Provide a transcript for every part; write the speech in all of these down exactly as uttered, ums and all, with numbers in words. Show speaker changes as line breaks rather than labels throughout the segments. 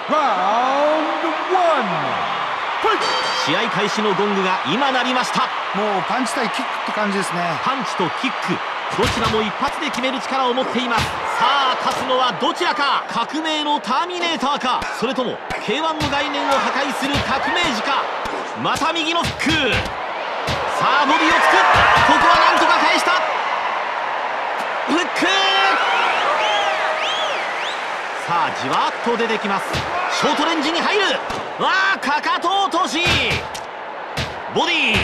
試合開始のゴングが今鳴りました。
もうパンチ対キックって感じですね。
パンチとキックどちらも一発で決める力を持っています。さあ勝つのはどちらか。革命のターミネーターか、それとも ケーワン の概念を破壊する革命児か。また右のフック。さあボディをつく。ここはなんとか返した。フック。さあじわっと出てきます。ショートレンジに入る。わあかかと落とし。ボディ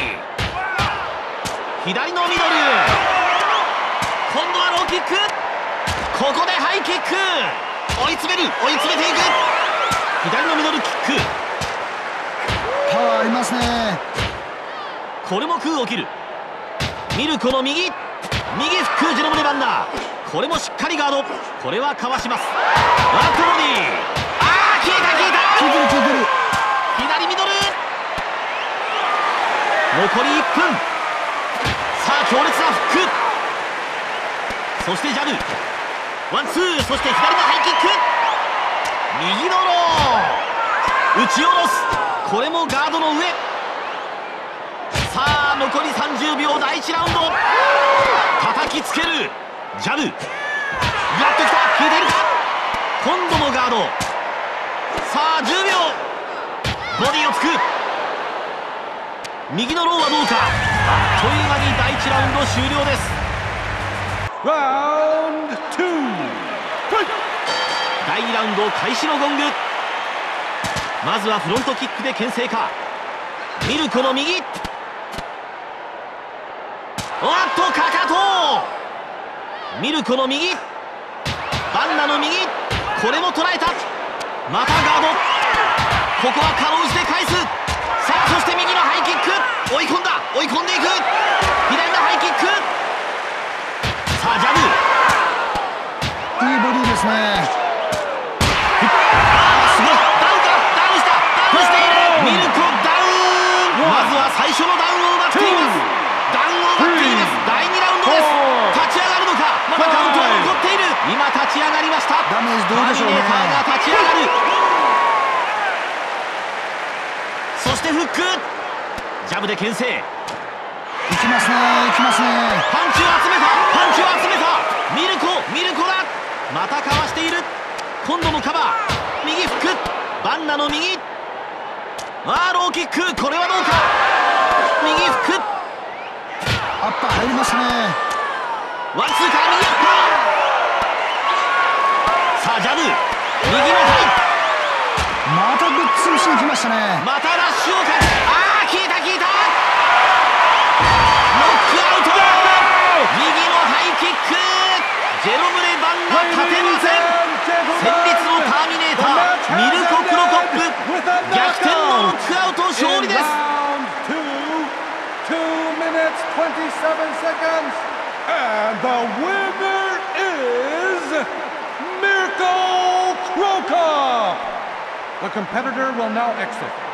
左のミドル。今度はローキック。ここでハイキック。追い詰める。追い詰めていく。左のミドルキック。
パワーありますね。
これも空を切る。ミルコの右。右フック。ジェロム・レバンダー。これもしっかりガード。これはかわします。ワットボディ。ああ効いた効いた。
効いてる効いてる。
左ミドル。残りいっぷん。さあ強烈なフック。そしてジャブ。ワンツー。そして左のハイキック。右のロー。打ち下ろす。これもガードの上。さあ残りさんじゅうびょう。だいいちラウンド。叩きつける。ジャブ。やっときた。効いているか。今度もガード。さあじゅうびょう。ボディをつく。右のローはどうか。あっという間にだいいちラウンド終了です。
ラウンドツー。
だいにラウンド開始のゴング。まずはフロントキックで牽制か。ミルコの右。おっとかかと。ミルコの右。バンナの右。これも捉えた。またガード。ここはかろうじて返す。さあそして右のハイキック。追い込んだ。追い込んでいく。左のハイキック。さあジャブ。
いいボディですね。
ああすごい。ダウンか。ダウンした。ダウンしている。ミルコダウン。まずは最初のダウンを奪っています。ダウンを奪っています。だいにラウンドです。立ち上がるのか。まだカウントは残っている。今立ち上がりました。
ダメージどうでしょうね。
ターミネーターが立ち上がる。そしてフック。ジャブで牽制。
いきますね。いきますね。
パンチを集めた。パンチを集めた。ミルコミルコだ。またかわしている。今度もカバー。右フック。バンナの右。あーローキック。これはどうか。右フック。
アッパー入りましたね。
ワンツーから右アッパー。さあジャブ。右のハイ。
またぶっ潰しに来ましたね。
またラッシュをかけ。ああ効いた効いた。ノックアウト。右のハイキック。ジェロム・レバンが立てません。戦慄のターミネーターミルコ・クロコップ逆転のノックアウト勝利です。
And the winner is Mirko Cro Cop. The competitor will now exit.